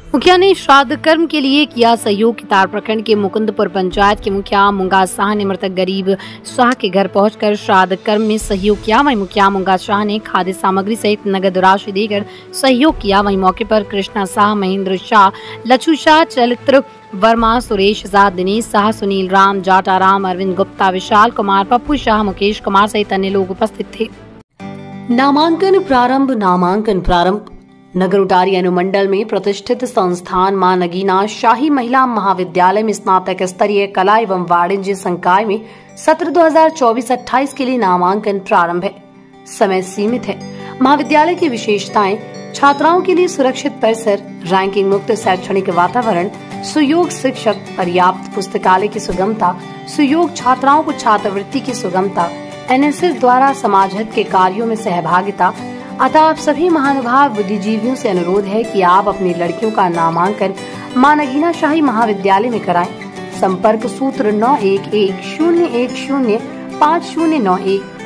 मुखिया ने श्राद्ध कर्म के लिए किया सहयोग। कितार प्रखंड के मुकुंदपुर पंचायत के मुखिया मुंगा शाह ने मृतक गरीब शाह के घर पहुंचकर श्राद्ध कर्म में सहयोग किया। वहीं मुखिया मुंगा शाह ने खाद्य सामग्री सहित नगद राशि देकर सहयोग किया। वहीं मौके पर कृष्णा शाह, महेंद्र शाह, लच्छू शाह, चरित्र वर्मा, सुरेश शाह, दिनेश शाह, सुनील राम, जाटा राम, अरविंद गुप्ता, विशाल कुमार, पप्पू शाह, मुकेश कुमार सहित अन्य लोग उपस्थित थे। नामांकन प्रारंभ। नगर उटारी अनुमंडल में प्रतिष्ठित संस्थान मां नगीना शाही महिला महाविद्यालय में स्नातक स्तरीय कला एवं वाणिज्य संकाय में सत्र 2024-28 के लिए नामांकन प्रारंभ है। समय सीमित है। महाविद्यालय की विशेषताएं: छात्राओं के लिए सुरक्षित परिसर, रैंकिंग मुक्त शैक्षणिक वातावरण, सुयोग शिक्षक, पर्याप्त पुस्तकालय की सुगमता, सुयोग छात्राओं को छात्रवृत्ति की सुगमता, NSS द्वारा समाज हित के कार्यों में सहभागिता। अतः आप सभी महानुभाव बुद्धिजीवियों से अनुरोध है कि आप अपनी लड़कियों का नामांकन मां नगीना शाही महाविद्यालय में कराएं। संपर्क सूत्र 9110105091।